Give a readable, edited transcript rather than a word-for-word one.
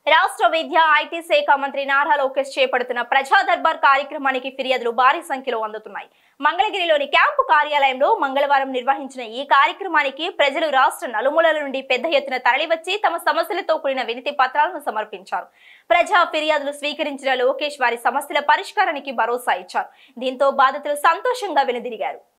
రాష్ట్ర విద్యా ఐటీ శాఖ మంత్రి నారా లోకేష్ చేపడుతున్న ప్రజా దర్బార్ కార్యక్రమానికి ఫిర్యాదులు భారీ సంఖ్యలో అందుతున్నాయి. మంగళగిరిలోని క్యాంపు కార్యాలయంలో మంగళవారం నిర్వహించిన ఈ కార్యక్రమానికి ప్రజలు రాష్ట్ర నలుమూలల నుండి పెద్ద ఎత్తున తరలివచ్చి తమ సమస్యలతో కూడిన వినతి పత్రాలను సమర్పించారు. ప్రజా ఫిర్యాదులు స్వీకరించిన లోకేష్ వారి సమస్యల పరిష్కారానికి భరోసా ఇచ్చారు. దీంతో బాధితులు సంతోషంగా వెనుదిరిగారు.